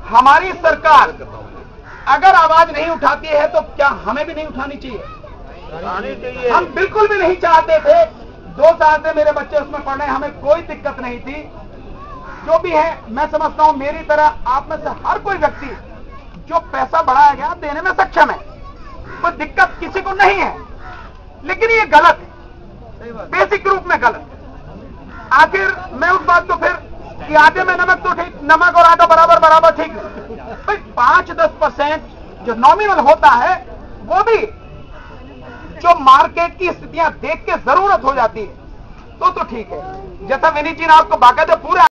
हमारी सरकार अगर आवाज नहीं उठाती है तो क्या हमें भी नहीं उठानी चाहिए? हम बिल्कुल भी नहीं चाहते थे। 2 साल से मेरे बच्चे उसमें पढ़ रहे हैं, हमें कोई दिक्कत नहीं थी। जो भी है, मैं समझता हूं मेरी तरह आप में से हर कोई व्यक्ति जो पैसा बढ़ाया गया देने में सक्षम है, कोई दिक्कत किसी को नहीं है। लेकिन ये गलत है, बेसिक रूप में गलत है। आखिर मैं उस बात को फिर कि आटे में नमक तो ठीक, नमक और आटा बराबर बराबर ठीक नहीं भाई। 5-10% जो नॉमिनल होता है वो भी जो मार्केट की स्थितियां देख के जरूरत हो जाती है तो ठीक है। जैसा विनीत जी ने आपको बाकायदा पूरा